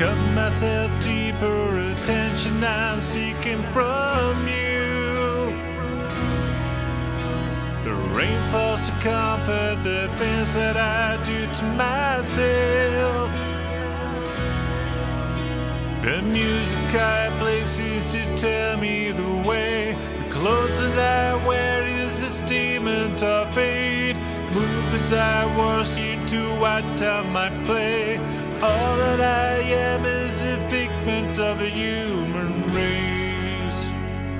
cut myself deeper attention I'm seeking from you. The rain falls to comfort the things that I do to myself. The music I play seems to tell me the way. The clothes that I wear is a statement of fate. Move as I was to what I might play. All that I am is a figment of the human race.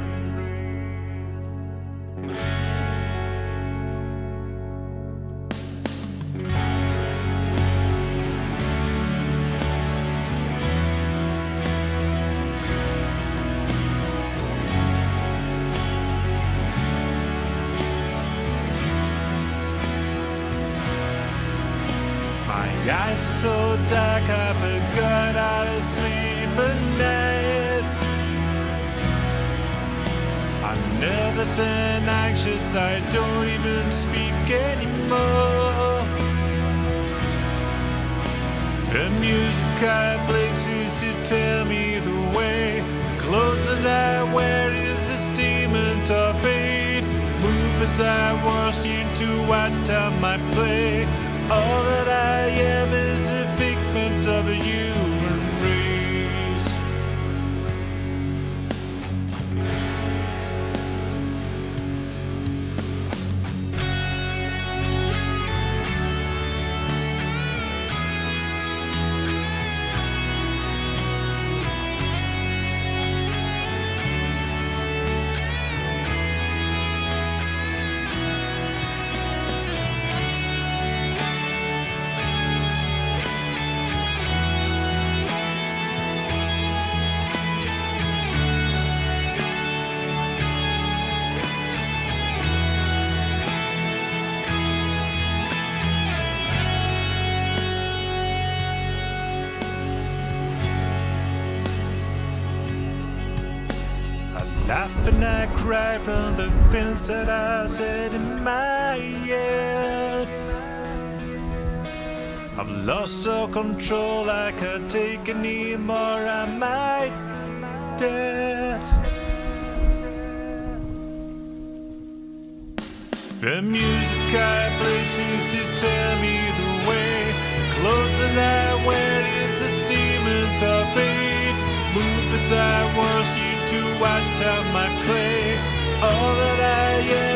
My eyes are so dark I forgot how to sleep at night. I'm nervous and anxious, I don't even speak anymore. The music I play seems to tell me the way. The clothes that I wear is a statement of fate. Move as I was to what I might play. All that I am is a figment of a human race. Laugh and I cry from the things that I said in my head. I've lost all control, I can't take any more, I might dead. The music I play seems to tell me the way. The clothes that I wear is a statement of fate. Move as I was to what I might play. All that I am